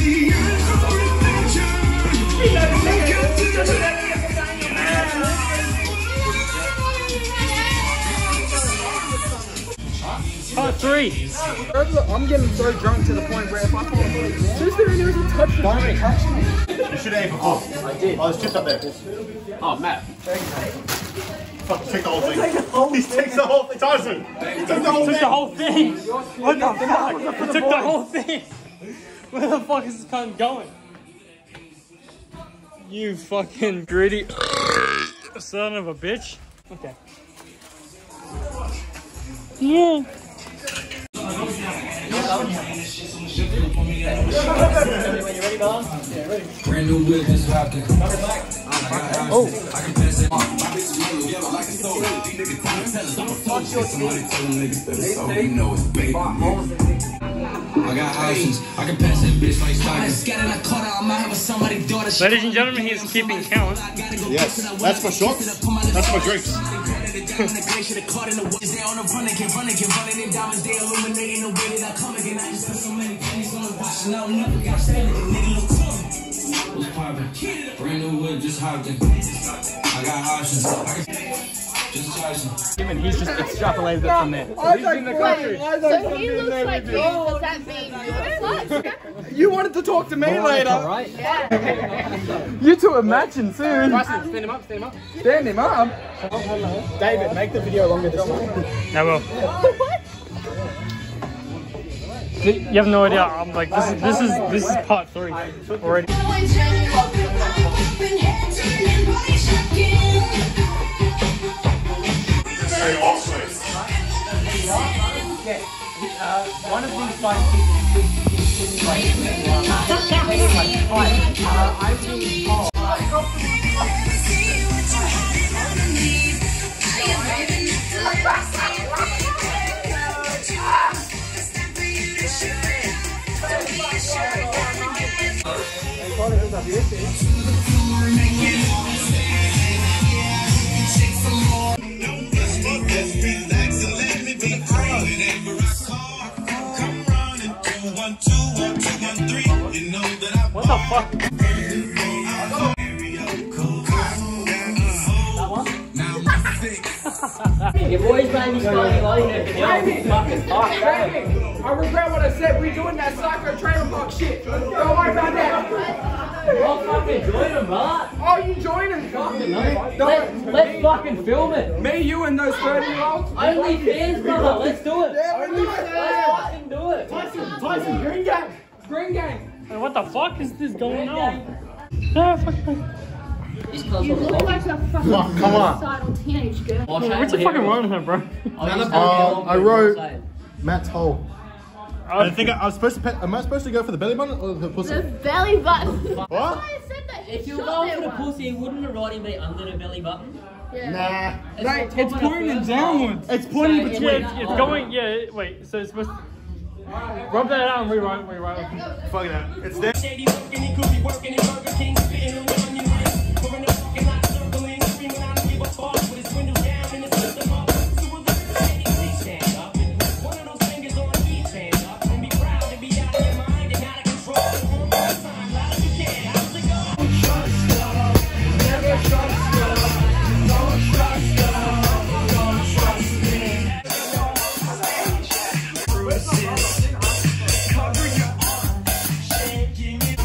Part 3. I'm getting so drunk to the point where if I fall asleep, just there and there isn't touch the drink. You should have ate before. I did. Oh, it's chipped up there. Oh, Matt. Fuck, take the whole thing. He takes the whole thing. Tyson! He took the whole thing. Took the whole thing. What the fuck? He took the whole thing. Where the fuck is this cunt going? You fucking gritty son of a bitch. Okay. Yeah. Brand new whip is rocking. Oh. I got options. I can pass that bitch like stocking. Ladies and gentlemen, he is keeping count. Yes, that's for shots. That's for drinks. Brand new whip, just hopped in. I got options. Just charging. He's just extrapolated it from there. I was like, wait, So he looks like you, does that mean you look like? you wanted to talk to me later. Right? Yeah. You two are matching soon. Stand him up, stand him up. Stand him up. David, make the video longer this time. I will. You have no idea. I'm like, this is part 3 already. One of these five What the fuck? Your boys made me start loading it. Jamie, I regret what I said. We're doing that psycho trailer park shit. Don't worry about that. I'll fucking join them, brother. Oh, you joining? Let's fucking film it. Me, you, and those 30-year-olds. Only fans, brother. Let's do it. Yeah, we do it. Let's fucking do it. Tyson, green gang. Green gang. Hey, what the fuck is this going on? Ah, fuck. You look like a fucking suicidal teenage girl. What's the fucking wrong with her, bro? I wrote Matt's hole. I think I was supposed to pet. Am I supposed to go for the belly button or the pussy? The belly button. What? I said that. If you're going for the pussy, wouldn't the writing be under the belly button? Yeah. Nah. It's pointing downwards. It's pointing between. It's going. Yeah. Wait. So it's supposed to rub that out and rewrite. Fuck that. It's there. Shady working, he could be working in Burger King, spitting on you in. We're in the fucking lot, circling, screaming, I don't give a fuck, with his windows down and his system up. So we're looking shady, please stand up. One of those fingers on each stand up. And be proud to be out of your mind and out of control. One more time, loud as you can. How's it go? Don't trust God. Never trust God. Don't trust God. Don't trust me. Cover your arm. Shaking it.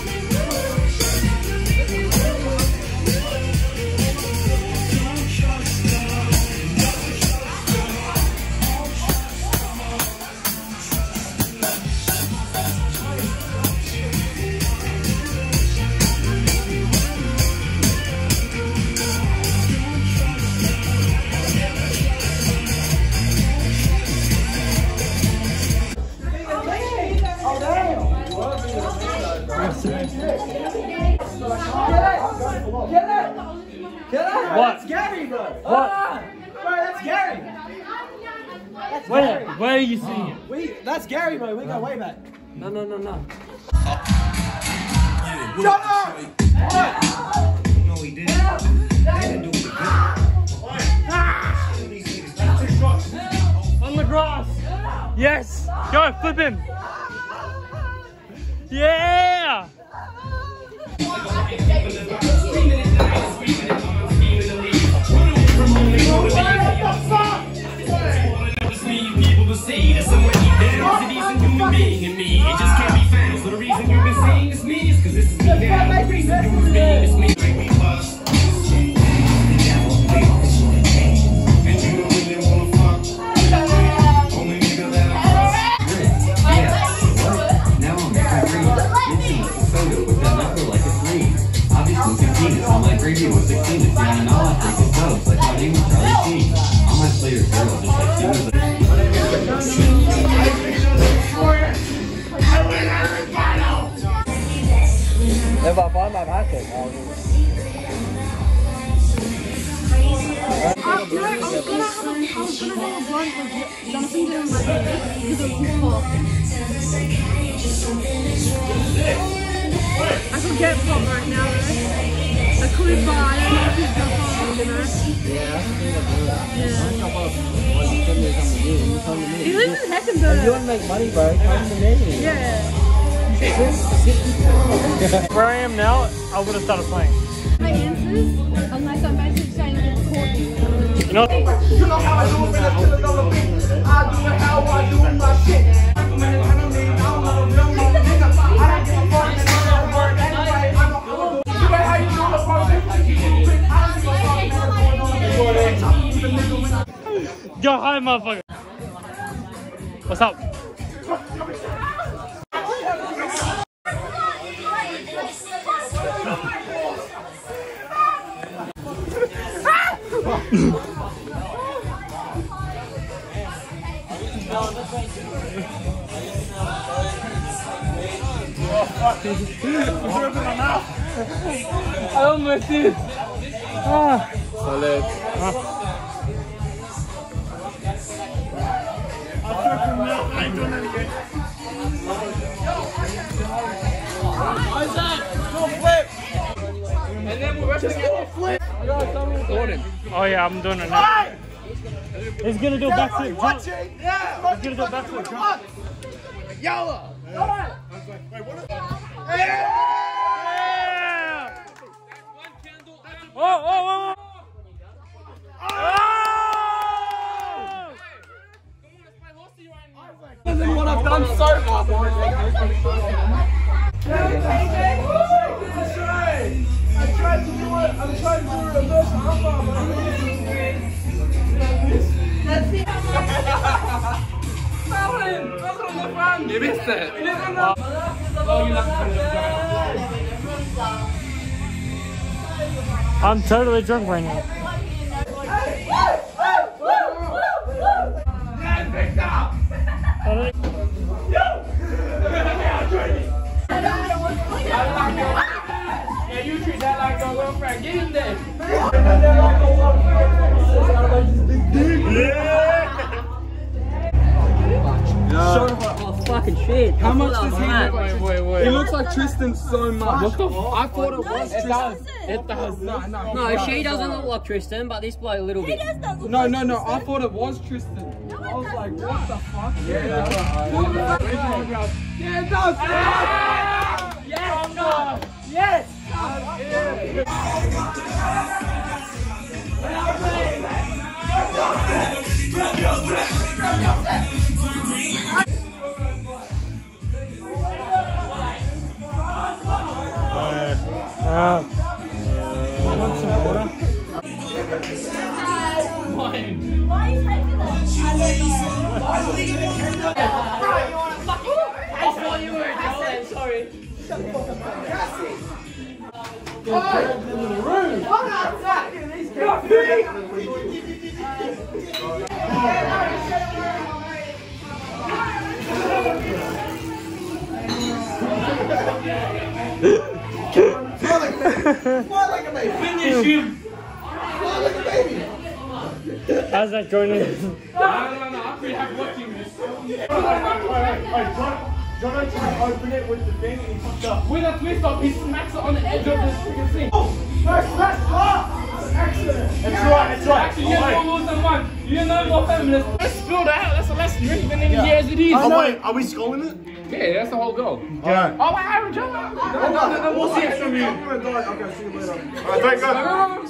What? That's Gary, bro. What? Bro, that's Gary. Where are you seeing it? That's Gary, bro. We go way back. No. Shut up! No, he didn't. They didn't do it again. On the grass. Yes. Go flip him. Yeah. Maybe with the cleanest down and all I think is dope. Like my name is Charlie Sheen. I might play your girl just like she was. If I find my packet, I'll I was gonna have a blunt with Jonathan doing my hair because it was pop. I could get pop right now though. I could buy, I don't know if he's gonna pop, you know? Yeah. He lives in Heckenberg. If you want to make money, bro, come to me. Yeah. Where I am now, I would have started playing. My answers, unless I'm basically saying it's recording. You know? You know how I do it, man. Till it's on the beat. I do it how I do my shit. I don't know the real mother nigga. I don't give a fuck, man. I don't work anyway. I don't do it how you do it, bro. I don't give a fuck, man. Yo, hi, motherfucker. What's up? I almost did. Solid. And then we're just gonna flip. Oh yeah, I'm doing it now. He's gonna do a backflip jump. Yeah. He's gonna do a backflip jump. Yalla. Yeah! Oh, oh, oh, oh! This is what I've done so far, boys. I tried to do it. I'm trying to do a reverse armbar, but I'm not doing it. That's it. That's on the front. You missed it. I'm totally drunk right now. Yeah, you treat that like your girlfriend. Get in there. Oh, fucking shit. How much does he look look like? Wait. He looks like Tristan so much. What the f? I thought it was Tristan. It does. No, she doesn't look like Tristan, but this bloke a little bit. No. I thought it was Tristan. I was like, what the fuck? Yeah, it does. Yes, no. Yes. Want some water? Why are you taking that? I don't know. I thought you were a Joel, sorry. Finish him. How's that going? No, I'm pretty happy watching this. John tried to open it with the thing and he fucked up. With a twist up, he smacks it on the edge of the freaking thing. Excellent. That's right. Actually, you're no more than one. You're no more feminist. Let's spill that out. That's a less drink than in here as it is. Oh wait, are we scoring it? Yeah, that's the whole goal. Alright. Oh, wait, Aaron, jump out. No, we'll see it from you. Okay, see you later. Alright, thank God.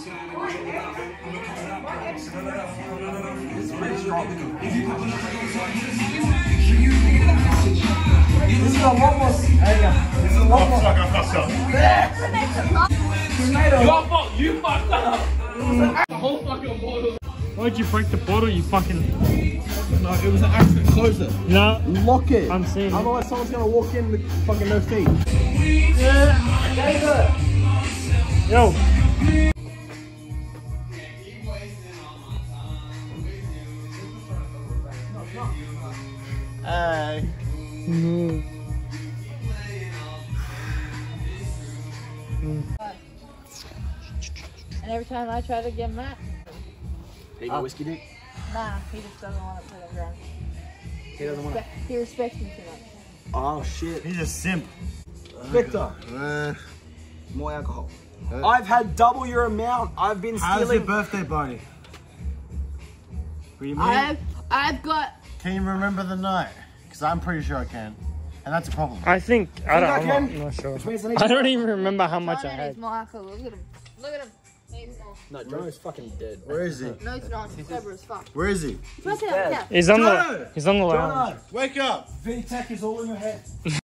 This is a lot more. There you go. This is a lot more. Your fault. You fucked up. The whole fucking bottle. Why'd you break the bottle, you fucking... No, it was an accident. Close it. No. Lock it. I'm seeing it. Otherwise, someone's gonna walk in with fucking no feet. Yo. And every time I try to give Matt, He got whiskey dick? nah, he just doesn't want to put it around. He doesn't want to. He respects me too much. Oh shit. He's a simp. Victor, more alcohol. I've had double your amount. I've been How's your stealing. birthday party? What do you mean? I've got. Can you remember the night? Because I'm pretty sure I can. And that's a problem. I think, I'm Again? not sure. Which means I need I to- don't even remember how much I John had. is more alcohol. Look at him. Look at him. He's small. No, Jono's fucking dead. Where is he? No, he's not. He's sober as fuck. Where is he? Press it dead. out. He's on the lounge. Wake up! VTech is all in your head.